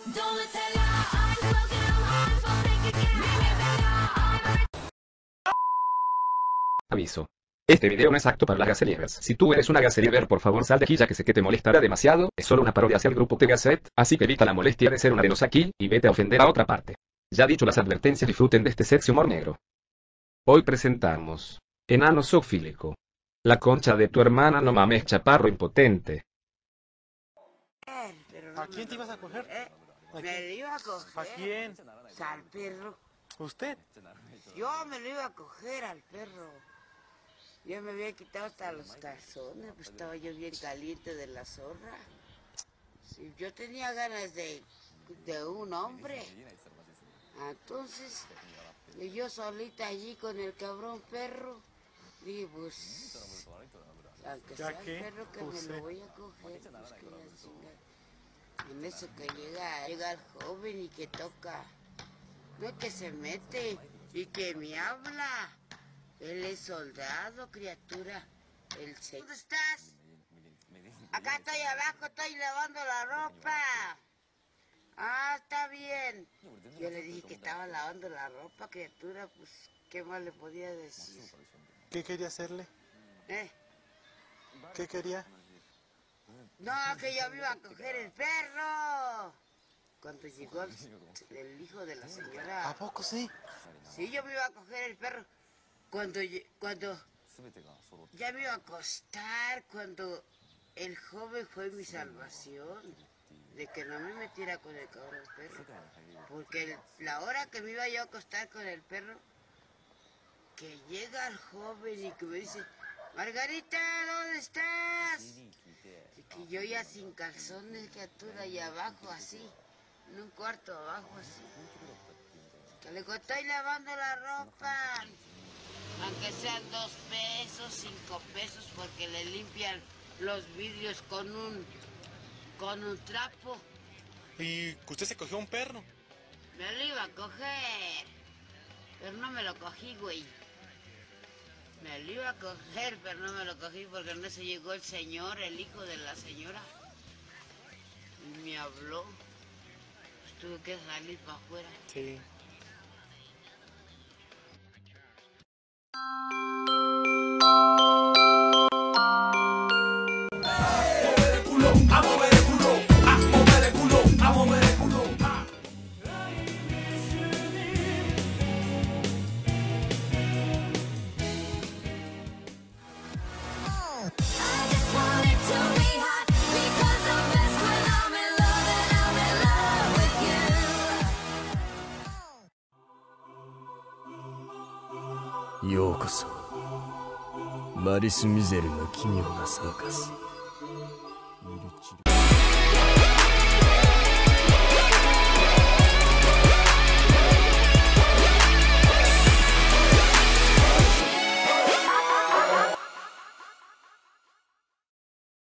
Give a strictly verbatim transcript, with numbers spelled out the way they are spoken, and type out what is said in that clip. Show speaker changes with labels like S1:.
S1: Aviso. Este video no es apto para las gaselieras. Si tú eres una gaseliever, por favor sal de aquí ya que sé que te molestará demasiado. Es solo una parodia hacia el grupo T Gasset, así que evita la molestia de ser una arenosa aquí, y vete a ofender a otra parte. Ya dicho las advertencias, disfruten de este sexy humor negro. Hoy presentamos Enano Zoofílico. La concha de tu hermana, no mames, chaparro impotente.
S2: Pero no
S3: ¿A quién
S2: me
S3: te ibas a coger?
S2: ¿Eh?
S3: ¿A
S2: Me
S3: quién?
S2: lo iba a coger.
S3: ¿A quién?
S2: Al perro.
S3: ¿Usted?
S2: Yo me lo iba a coger al perro. Yo me había quitado hasta los calzones, pues estaba yo bien caliente de la zorra. Sí, yo tenía ganas de, de un hombre. Entonces, y yo solita allí con el cabrón perro, dije, pues, aunque sea
S3: ¿Ya
S2: el
S3: qué?
S2: perro que
S3: Pues
S2: me lo
S3: sí.
S2: voy a coger, pues que ya chinga. En eso que llega, llega el joven y que toca, no que se mete y que me habla. Él es soldado, criatura. El se... ¿Dónde estás? Acá estoy abajo, estoy lavando la ropa. Ah, está bien. Yo le dije que estaba lavando la ropa, criatura, pues, ¿qué más le podía decir?
S3: ¿Qué quería hacerle?
S2: ¿Eh?
S3: ¿Qué quería?
S2: No, que yo me iba a coger el perro. Cuando llegó el, el hijo de la señora...
S3: ¿A poco sí?
S2: Sí, yo me iba a coger el perro. Cuando, cuando ya me iba a acostar, cuando el joven fue mi salvación, de que no me metiera con el cabrón perro. Porque el, la hora que me iba yo a acostar con el perro, que llega el joven y que me dice, Margarita, ¿dónde estás? Y que yo ya sin calzones, criatura, y abajo así, en un cuarto abajo así. Que le digo, estoy lavando la ropa. Aunque sean dos pesos, cinco pesos, porque le limpian los vidrios con un, con un trapo.
S3: ¿Y usted se cogió un perro?
S2: Me lo iba a coger, pero no me lo cogí, güey. Me lo iba a coger, pero no me lo cogí porque en eso llegó el señor, el hijo de la señora. Y me habló. Pues tuve que salir para afuera.
S3: Sí.
S4: Yokoso, Maris Mizelの奇妙なサーカス。